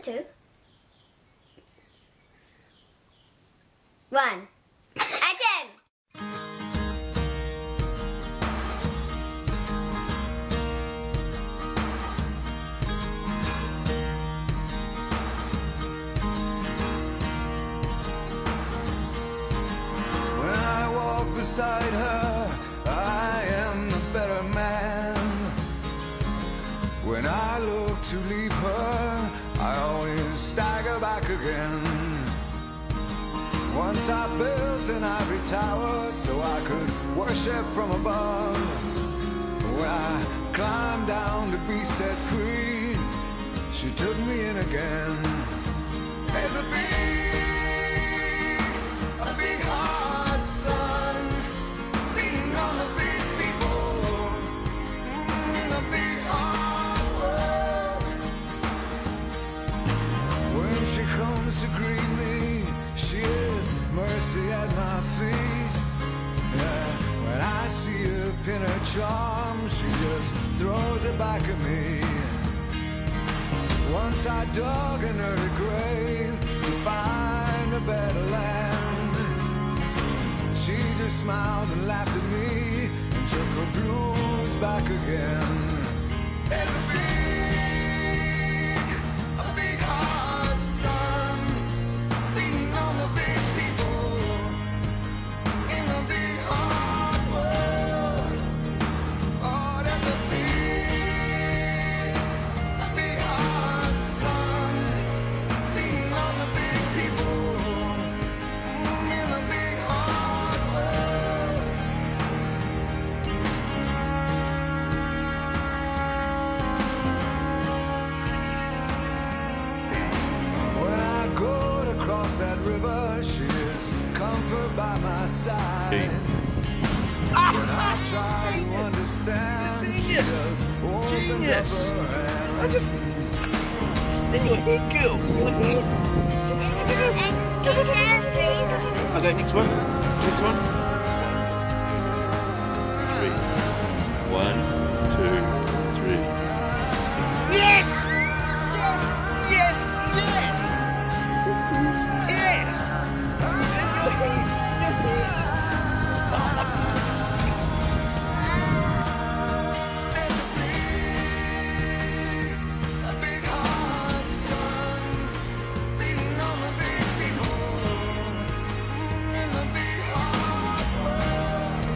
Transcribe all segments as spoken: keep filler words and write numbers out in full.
two. One. Action! When I walk beside her, I am the better man. When I look to leave her, I always stagger back again. Once I built an ivory tower so I could worship from above. When I climbed down to be set free, she took me in again. There's a big, a big hard sun beating on the big people in the big hard world. When she comes to greet me, she is mercy at my feet. Yeah, when I see her pin her charm, she just throws it back at me. Once I dug an early grave to find a better land. She just smiled and laughed at me and took her blues back again. There's a big, a big hard sun beating on the big people in the big hard world. Oh, there's a big, a big hard sun beating on the big people in the big hard world. When I go to cross that river, she is comfort by my side. When I try to understand, she Genius. just opens Genius. up her hand. I just... In your head, girl. In your head. Okay, next one. Next one. Three. One, two, three. Yes! Yes! Yes! Yes! Yes! In your head. In your head. A big hard sun beating on the big people in the big hard world.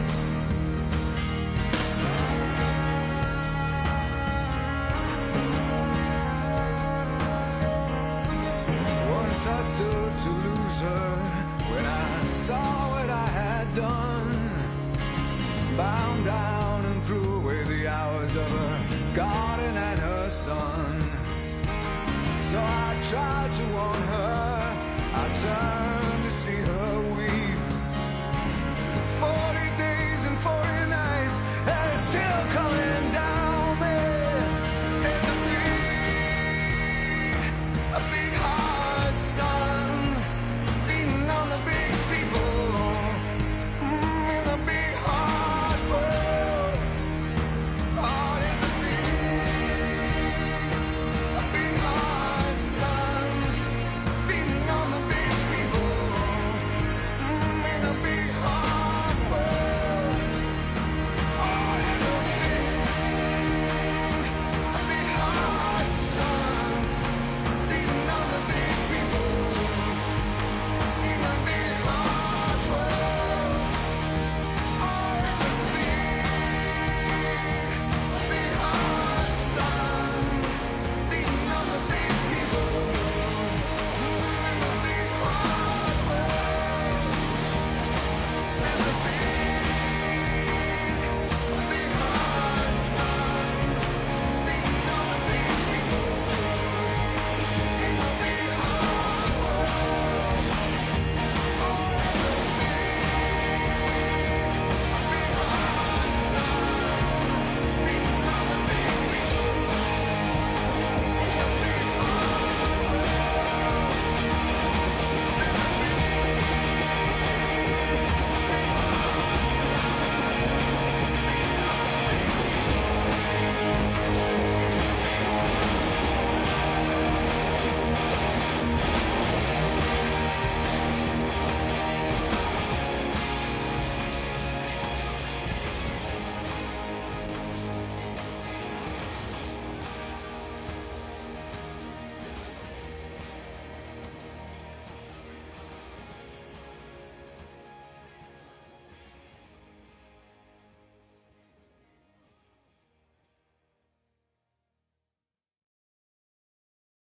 Once I stood to lose her when I saw what I had done. Bound down and threw away the hours of her garden and her son. So I tried to warn her, I turned to see her